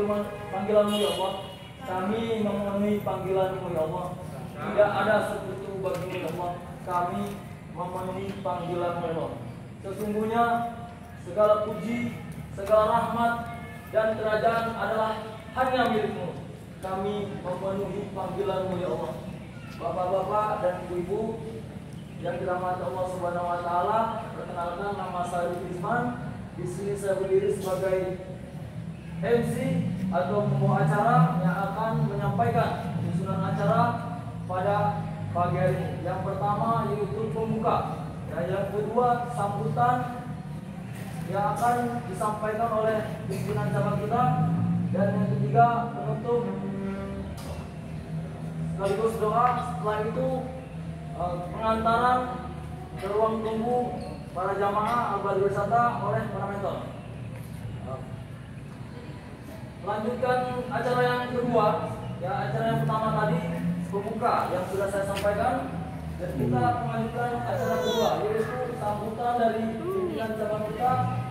panggilan-Mu ya Allah. Kami memenuhi panggilan-Mu ya Allah. Tidak ada sekutu bagi-Mu ya Allah. Kami memenuhi panggilan-Mu ya Allah. Sesungguhnya segala puji, segala rahmat dan kerajaan adalah hanya milik-Mu. Kami memenuhi panggilan-Mu ya Allah. Bapak-bapak dan ibu-ibu yang dirahmati Allah Subhanahu wa taala, perkenalkan nama saya Rizman. Di sini saya berdiri sebagai MC atau pembawa acara yang akan menyampaikan susunan acara pada pagi hari ini. Yang pertama yaitu pembuka, dan yang kedua sambutan yang akan disampaikan oleh pimpinan cabang kita, dan yang ketiga penutup sekaligus doa. Setelah itu pengantaran ke ruang tunggu para jamaah abadi wisata oleh para mentor. Melanjutkan acara yang kedua, ya acara yang pertama tadi pembuka yang sudah saya sampaikan, dan kita melanjutkan acara kedua yaitu sambutan dari pimpinan cabang kita